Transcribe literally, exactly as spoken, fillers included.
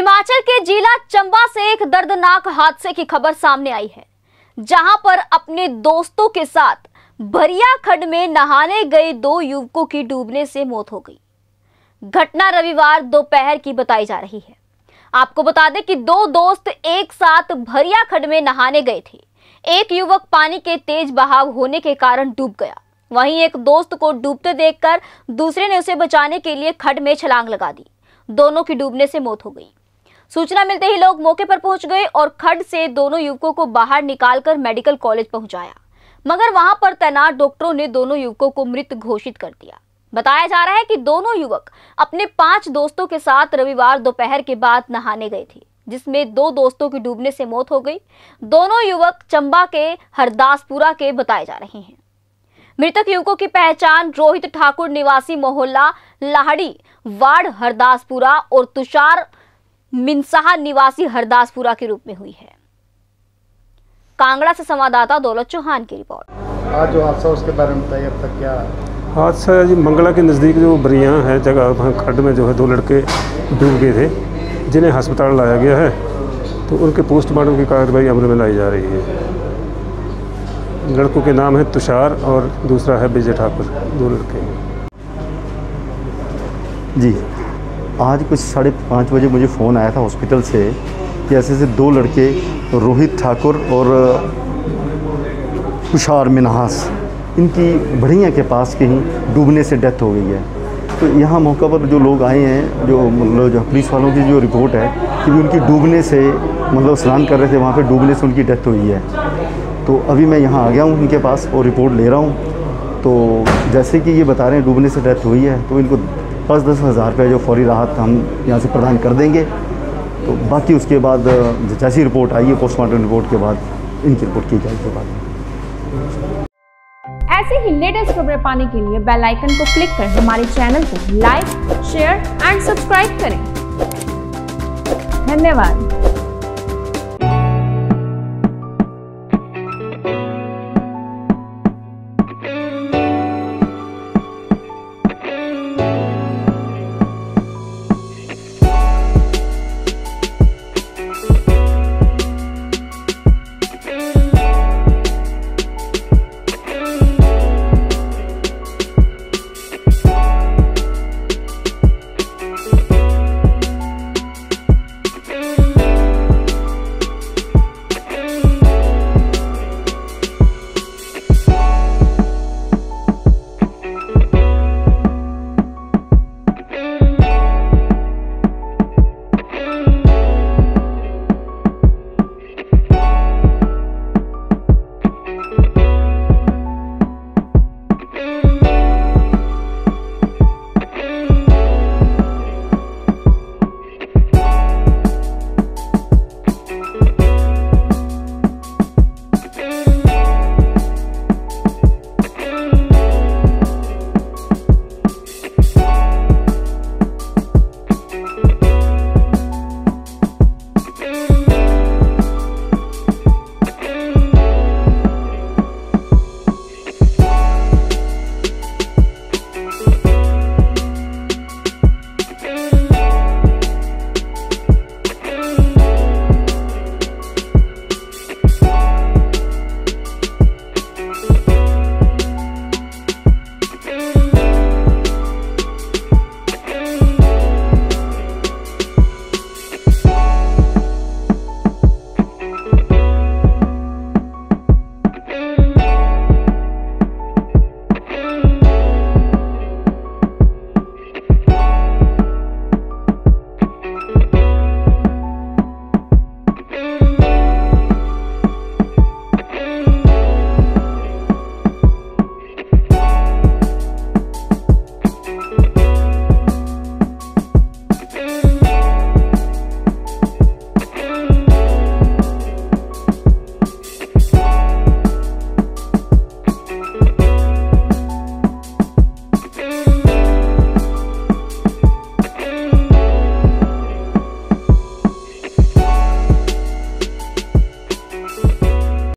हिमाचल के जिला चंबा से एक दर्दनाक हादसे की खबर सामने आई है, जहां पर अपने दोस्तों के साथ भरिया खड्ड में नहाने गए दो युवकों की डूबने से मौत हो गई। घटना रविवार दोपहर की बताई जा रही है। आपको बता दें कि दो दोस्त एक साथ भरिया खड्ड में नहाने गए थे। एक युवक पानी के तेज बहाव होने के कारण डूब गया। वहीं एक दोस्त को डूबते देखकर दूसरे ने उसे बचाने के लिए खड्ड में छलांग लगा दी। दोनों की डूबने से मौत हो गई। सूचना मिलते ही लोग मौके पर पहुंच गए और खड्ड से दोनों युवकों को बाहर निकालकर मेडिकल कॉलेज पहुंचाया, मगर वहां पर तैनात डॉक्टरों ने दोनों युवकों को मृत घोषित कर दिया। बताया जा रहा है कि दोनों युवक अपने पांच दोस्तों के साथ रविवार दोपहर के बाद नहाने गए थे, जिसमें दो दोस्तों की डूबने से मौत हो गई। दोनों युवक चंबा के हरदासपुरा के बताए जा रहे हैं। मृतक युवकों की पहचान रोहित ठाकुर निवासी मोहल्ला लाहड़ी वार्ड हरदासपुरा और तुषार मिनसाहा निवासी हरदासपुरा के रूप में हुई है। कांगड़ा से संवाददाता दौलत चौहान की रिपोर्ट। आज जो हादसा उसके बारे में बताइए, अब तक क्या हादसा जी मंगला के नज़दीक जो बरिया है जगह, वहाँ खड्ड में जो है दो लड़के डूब गए थे, जिन्हें अस्पताल लाया गया है। तो उनके पोस्टमार्टम की कार्रवाई अमल में लाई जा रही है। लड़कों के नाम है तुषार और दूसरा है विजय ठाकुर, दो लड़के जी। आज कुछ साढ़े पाँच बजे मुझे फ़ोन आया था हॉस्पिटल से कि ऐसे ऐसे दो लड़के रोहित ठाकुर और तुषार मिनहास, इनकी बढ़िया के पास कहीं डूबने से डेथ हो गई है। तो यहाँ मौका पर जो लोग आए हैं, जो मतलब जो पुलिस वालों की जो रिपोर्ट है कि उनकी डूबने से मतलब स्नान कर रहे थे, वहाँ पे डूबने से उनकी डेथ हुई है। तो अभी मैं यहाँ आ गया हूँ उनके पास और रिपोर्ट ले रहा हूँ। तो जैसे कि ये बता रहे हैं डूबने से डेथ हुई है, तो इनको दस दस हज़ार रुपये जो फौरी राहत हम यहाँ से प्रदान कर देंगे। तो बाकी उसके बाद जैसी रिपोर्ट आई है पोस्टमार्टम रिपोर्ट के बाद इनकी रिपोर्ट की जाएगी बाद। ऐसे ही लेटेस्ट खबरें पाने के लिए बेल आइकन को क्लिक कर हमारे चैनल को लाइक, शेयर एंड सब्सक्राइब करें। धन्यवाद।